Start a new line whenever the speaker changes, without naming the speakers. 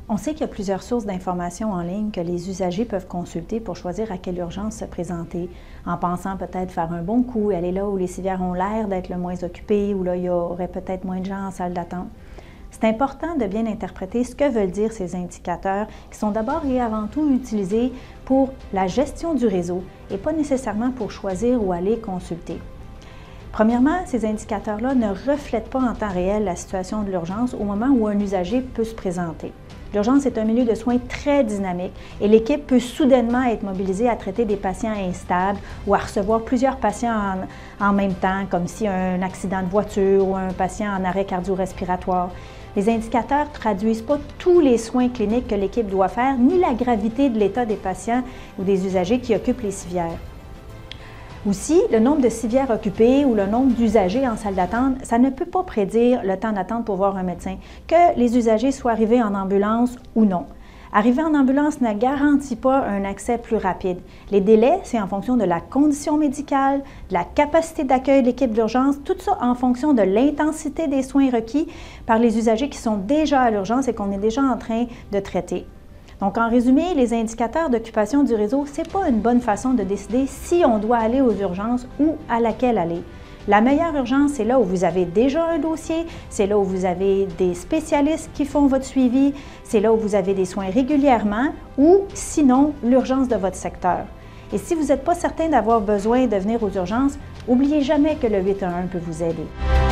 On sait qu'il y a plusieurs sources d'informations en ligne que les usagers peuvent consulter pour choisir à quelle urgence se présenter, en pensant peut-être faire un bon coup et aller là où les civières ont l'air d'être le moins occupées, où là il y aurait peut-être moins de gens en salle d'attente. C'est important de bien interpréter ce que veulent dire ces indicateurs qui sont d'abord et avant tout utilisés pour la gestion du réseau et pas nécessairement pour choisir ou aller consulter. Premièrement, ces indicateurs-là ne reflètent pas en temps réel la situation de l'urgence au moment où un usager peut se présenter. L'urgence est un milieu de soins très dynamique et l'équipe peut soudainement être mobilisée à traiter des patients instables ou à recevoir plusieurs patients en même temps, comme si un accident de voiture ou un patient en arrêt cardio-respiratoire. Les indicateurs ne traduisent pas tous les soins cliniques que l'équipe doit faire, ni la gravité de l'état des patients ou des usagers qui occupent les civières. Aussi, le nombre de civières occupées ou le nombre d'usagers en salle d'attente, ça ne peut pas prédire le temps d'attente pour voir un médecin, que les usagers soient arrivés en ambulance ou non. Arriver en ambulance ne garantit pas un accès plus rapide. Les délais, c'est en fonction de la condition médicale, de la capacité d'accueil de l'équipe d'urgence, tout ça en fonction de l'intensité des soins requis par les usagers qui sont déjà à l'urgence et qu'on est déjà en train de traiter. Donc, en résumé, les indicateurs d'occupation du réseau, ce n'est pas une bonne façon de décider si on doit aller aux urgences ou à laquelle aller. La meilleure urgence, c'est là où vous avez déjà un dossier, c'est là où vous avez des spécialistes qui font votre suivi, c'est là où vous avez des soins régulièrement ou, sinon, l'urgence de votre secteur. Et si vous n'êtes pas certain d'avoir besoin de venir aux urgences, n'oubliez jamais que le 811 peut vous aider.